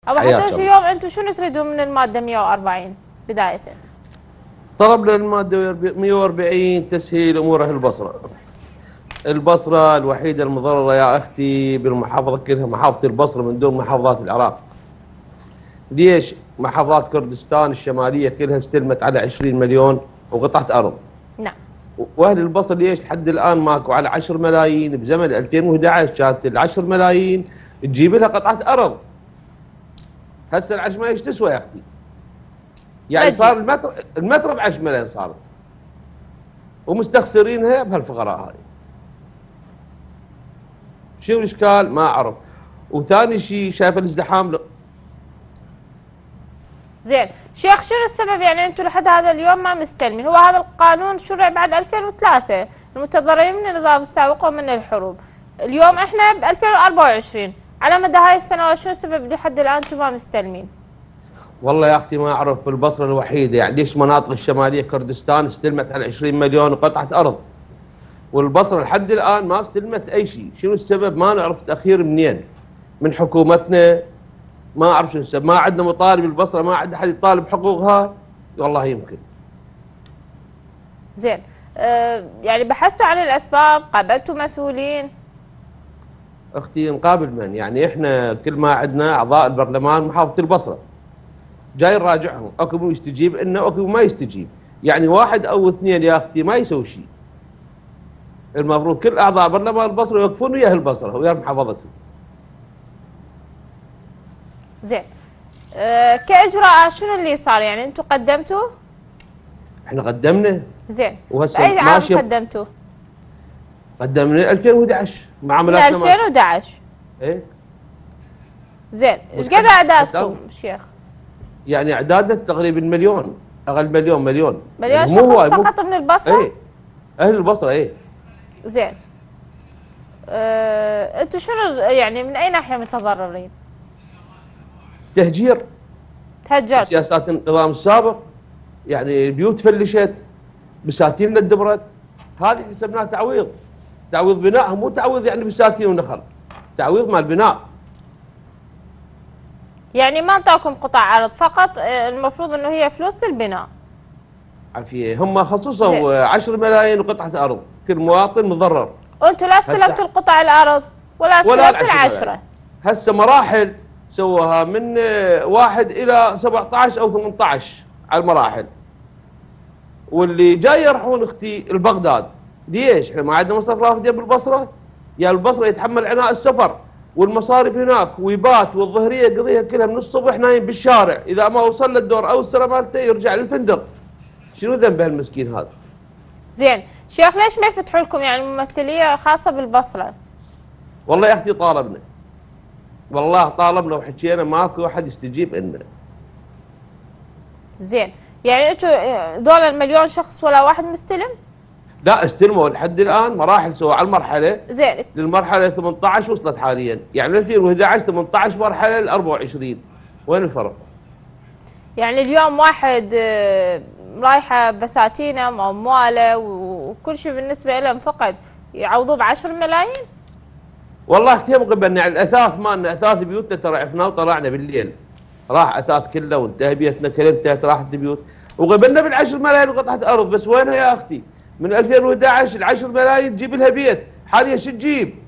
ابو حدوش اليوم انتم شنو تريدون من الماده 140 بدايه؟ طلبنا الماده 140 تسهيل امور اهل البصره. البصره الوحيده المضرره يا اختي بالمحافظه كلها، محافظه البصره من دون محافظات العراق. ليش؟ محافظات كردستان الشماليه كلها استلمت على 20 مليون وقطعه ارض. نعم. واهل البصره ليش لحد الان ماكو على 10 ملايين؟ بزمن 2011 كانت ال 10 ملايين تجيب لها قطعه ارض. هسه ال 10 ملايين ايش تسوى يا اختي؟ يعني صار المتر ب 10 ملايين صارت. ومستخسرينها بهالفقراء هاي. شنو الاشكال؟ ما اعرف. وثاني شيء شايف الازدحام. زين، شيخ شنو السبب يعني انتم لحد هذا اليوم ما مستلمين؟ هو هذا القانون شرع بعد 2003 المتضررين من النظام السابق ومن الحروب. اليوم احنا ب 2024 على مدى هاي السنوات، شنو السبب لحد الان انتم ما مستلمين؟ والله يا اختي ما اعرف. بالبصره الوحيده يعني ليش المناطق الشماليه كردستان استلمت على 20 مليون قطعه ارض، والبصره لحد الان ما استلمت اي شيء. شنو السبب؟ ما نعرف. تاخير منين؟ من حكومتنا؟ ما اعرف شنو السبب. ما عندنا مطالب بالبصره، ما عندنا حد يطالب حقوقها. والله يمكن. زين، يعني بحثتوا عن الاسباب؟ قابلتوا مسؤولين؟ اختي نقابل من؟ يعني احنا كل ما عندنا اعضاء البرلمان محافظه البصره جاي نراجعهم، اكو مو يستجيب لنا واكو ما يستجيب. يعني واحد او اثنين يا اختي ما يسوي شيء. المفروض كل اعضاء برلمان البصره يوقفون ويا البصره ويا محافظتهم. زين، كاجراء شنو اللي صار؟ يعني انتم قدمتوا؟ احنا قدمنا. زين، وهسه باي عام قدمتوا؟ قدمنا 2011 معاملاتنا من 2011. ايه. زين، ايش قد اعدادكم شيخ؟ يعني اعدادنا تقريبا مليون، اقل مليون مليون شخص فقط من البصره؟ ايه، اهل البصره ايه. زين، انتم شنو يعني من اي ناحيه متضررين؟ تهجير. تهجرت. سياسات النظام السابق، يعني البيوت فلشت، بساتين ندبرت. هذه اللي سمناها تعويض. تعويض بناء، مو تعويض يعني بساتين ونخل. تعويض مال بناء. يعني ما انطاكم قطع ارض فقط، المفروض انه هي فلوس للبناء. عافيه، هم خصصوا 10 ملايين قطعه ارض، كل مواطن مضرر. وانتم لا استلمتوا القطع الارض ولا استلمتوا العشرة. هسه مراحل سووها من 1 إلى 17 أو 18 على المراحل. واللي جاي يروحون اختي لبغداد. ليش؟ احنا ما عندنا مصرف رافد بالبصره؟ يا البصره يتحمل عناء السفر والمصاريف هناك ويبات، والظهريه يقضيها كلها من الصبح نايم بالشارع، اذا ما وصل للدور او السره مالته يرجع للفندق. شنو ذنب هالمسكين هذا؟ زين، شيخ ليش ما يفتحوا لكم يعني ممثليه خاصه بالبصره؟ والله يا اختي طالبنا. والله طالبنا وحكينا ماكو احد يستجيب لنا. زين، يعني انتم ذول المليون شخص ولا واحد مستلم؟ لا استلموا لحد الان مراحل سووا على المرحله. زين، للمرحله 18 وصلت حاليا، يعني 2011 18 مرحله ل 24. وين الفرق؟ يعني اليوم واحد رايحه بساتينه او امواله وكل شيء بالنسبه لهم فقد يعوضوه ب 10 ملايين؟ والله اختي قبلنا على الاثاث مالنا، اثاث بيوتنا ترى عفناه وطلعنا بالليل. راح اثاث كله وانتهى بيتنا كلها انتهت راحت البيوت. وقبلنا بال10 ملايين قطعه ارض، بس وينها يا اختي؟ من 2011 ال10 ملايين تجيب لها بيت، حاليا شو تجيب؟